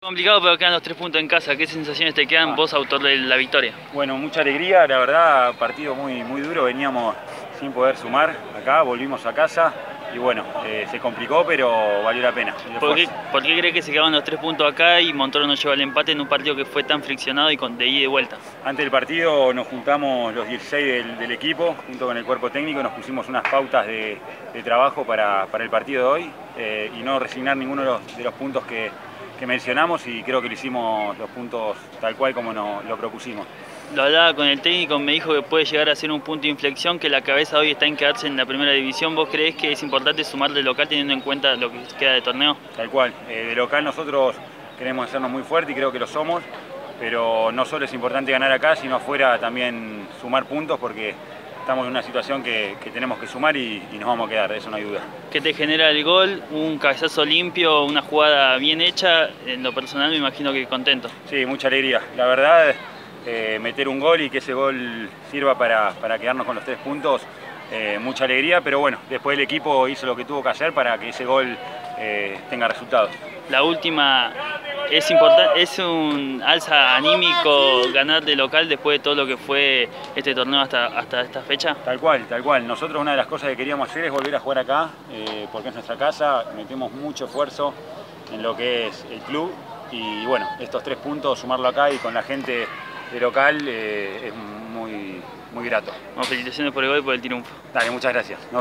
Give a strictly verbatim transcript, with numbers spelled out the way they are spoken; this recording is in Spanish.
Complicado, pero quedan los tres puntos en casa. ¿Qué sensaciones te quedan, Ah. vos, autor de la victoria? Bueno, mucha alegría, la verdad, partido muy, muy duro, veníamos sin poder sumar acá, volvimos a casa y bueno, eh, se complicó, pero valió la pena. ¿Por qué, ¿Por qué crees que se quedaban los tres puntos acá y Montoro no lleva el empate en un partido que fue tan friccionado y con de ida y de vuelta? Antes del partido nos juntamos los dieciséis del, del equipo, junto con el cuerpo técnico, nos pusimos unas pautas de, de trabajo para, para el partido de hoy eh, y no resignar ninguno de los, de los puntos que que mencionamos, y creo que lo hicimos los puntos tal cual como nos lo propusimos. Lo hablaba con el técnico, me dijo que puede llegar a ser un punto de inflexión, que la cabeza hoy está en quedarse en la primera división. ¿Vos creés que es importante sumar de local teniendo en cuenta lo que queda de torneo? Tal cual, eh, de local nosotros queremos hacernos muy fuerte y creo que lo somos, pero no solo es importante ganar acá, sino afuera también sumar puntos, porque estamos en una situación que, que tenemos que sumar y, y nos vamos a quedar, de eso no hay duda. ¿Qué te genera el gol? Un cabezazo limpio, una jugada bien hecha. En lo personal me imagino que contento. Sí, mucha alegría. La verdad, eh, meter un gol y que ese gol sirva para, para quedarnos con los tres puntos, eh, mucha alegría, pero bueno, después el equipo hizo lo que tuvo que hacer para que ese gol eh, tenga resultados. La última, es importante, es un alza anímico ganar de local después de todo lo que fue este torneo hasta, hasta esta fecha. Tal cual, tal cual. Nosotros una de las cosas que queríamos hacer es volver a jugar acá, eh, porque es nuestra casa, metemos mucho esfuerzo en lo que es el club y bueno, estos tres puntos, sumarlo acá y con la gente de local eh, es muy, muy grato. Bueno, felicitaciones por el gol y por el triunfo. Dale, muchas gracias.